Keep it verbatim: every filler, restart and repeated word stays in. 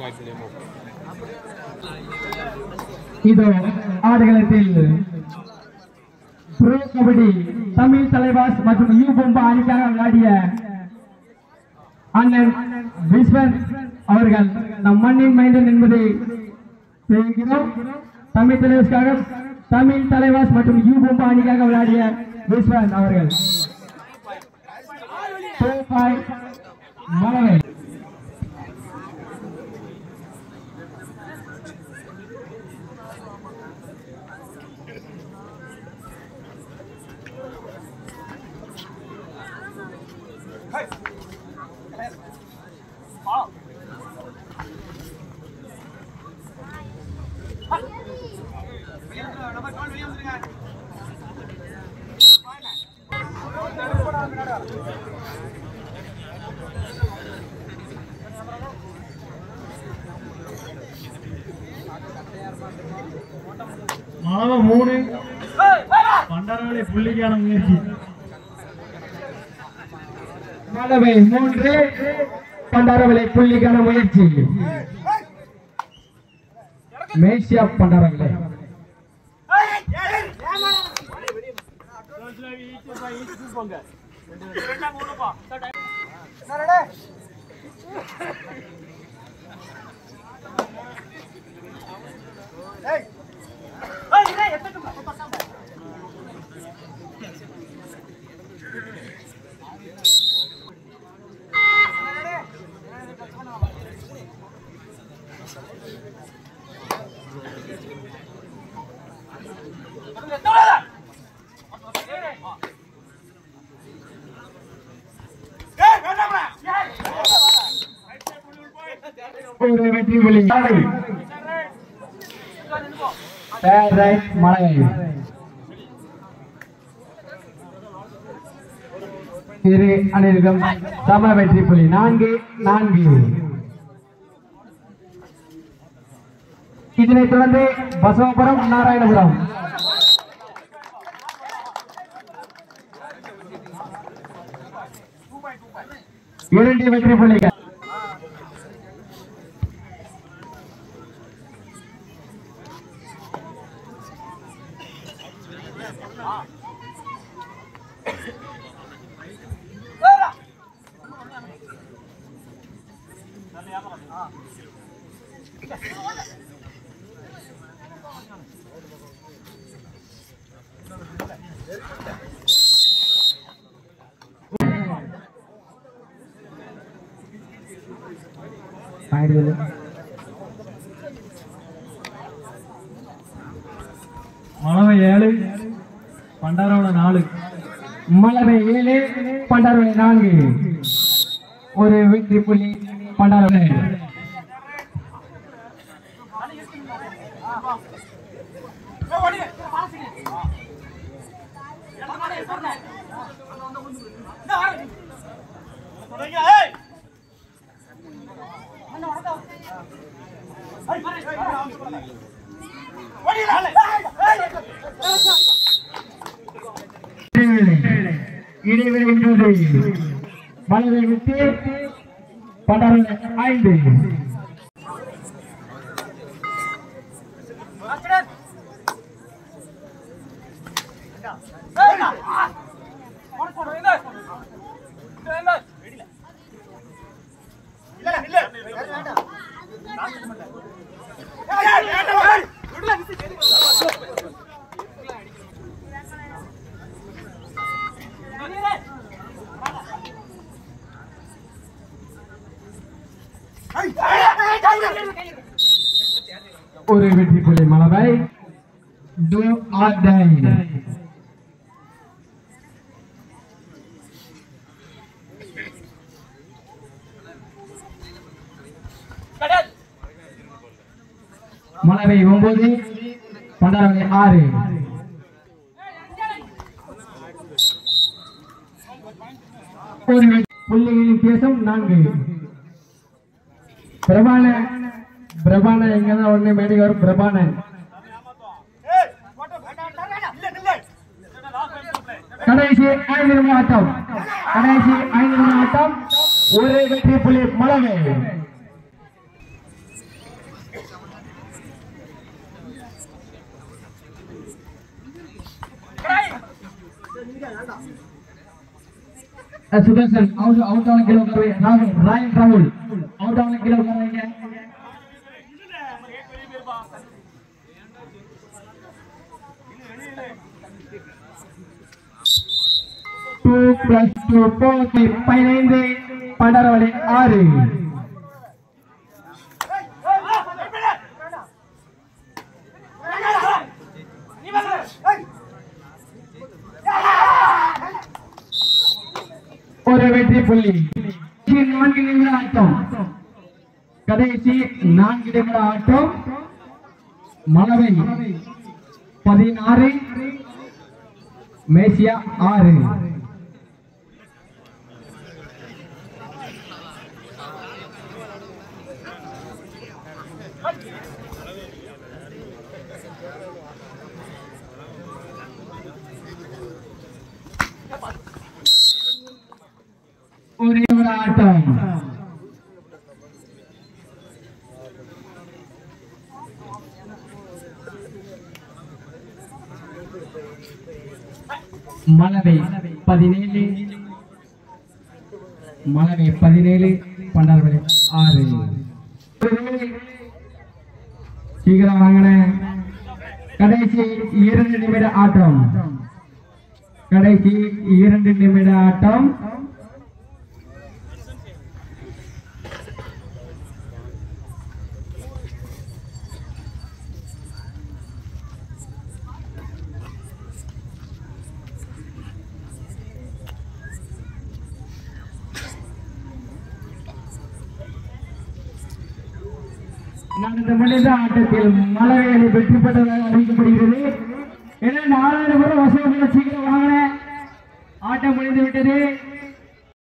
இதோ ஆடுகளத்தில் ப்ரோ கபடி தமிழ் தலைவாஸ் மற்றும் யூ பொம்பா அணிக்காக விளையாடிய அண்ணன் விஸ்வன் அவர்கள் நம் மண்ணின் மைந்தன் என்பதை தெரிவிக்கிறோம். தமிழ் தலைவாஸ்க்காக தமிழ் தலைவாஸ் மற்றும் யூ பொம்பா அணிக்காக விளையாடிய விஸ்வன் அவர்கள் மலவை மாணவ மூணு பண்டாரவளை புள்ளிக்கான முயற்சி. மாணவை மூன்று பண்டாரவளை புள்ளிக்கான முயற்சி. மேசியா பண்டாரவளை ஒரு வெற்றி புள்ளி மலை இரு அணியினருக்கும் சம வெற்றி புள்ளி நான்கு நான்கு. இதனைத் தொடர்ந்து பசவபுரம் நாராயணபுரம் இரண்டு வெற்றி புள்ளிகள். மலவை ஏழு பண்டாரவளை நாலு. மலவை ஏழு பண்டாரவளை நான்கு. ஒரு வெற்றி புள்ளி பண்டாரவளை. இடைவெளி மலவை விட்டு பண்டாரவளை ஐந்து. ஒரு வெற்றி புள்ளி மலவை. Do or die. மலவை ஒன்பது பண்டாரவளை ஆறு. ஒரு புள்ளிகளின் பேசும் நான்கு. பிரபான பிரபான எங்கதான் ஒண்ணு மேடைக்கு வரும். பிரபான கடைசி ஐந்து நிமிடம் ஆட்டம். கடைசி ஐந்து நிமிடம் ஆட்டம். ஒரே வெற்றி புள்ளி மலவை. சுதர்சன் அவுட் அவுட் ஆன கீழே உட்கார வைங்க. ராகுல் ராயன் ராகுல் அவுட் ஆன கீழே உட்கார வைங்க. டூ பிளஸ் டூ போட்டி பதினைந்து பண்டரவளை ஆறு. ஒரு வெற்றி புள்ளி. நான்கு நிமிட ஆட்டம், கடைசி நான்கு நிமிட ஆட்டம். மலவை பதினாறு மேசியா ஆறு. ஒரே ஒரு ஆட்டம். மலவை பதினேழு மலவை பதினேழு பண்டாரவளை ஆறு. சீக்கிரம் வாங்கின. கடைசி இரண்டு நிமிட ஆட்டம், கடைசி இரண்டு நிமிட ஆட்டம். நடந்த முடிந்த ஆட்டத்தில் மலவை அணி வெற்றி பெற்றதாக அறிவிக்கப்படுகிறது. ஏன்னா நாலாயிரம் பேர் வசூல் சீக்கிரம் வாங்கின. ஆட்டம் முடிந்து விட்டது.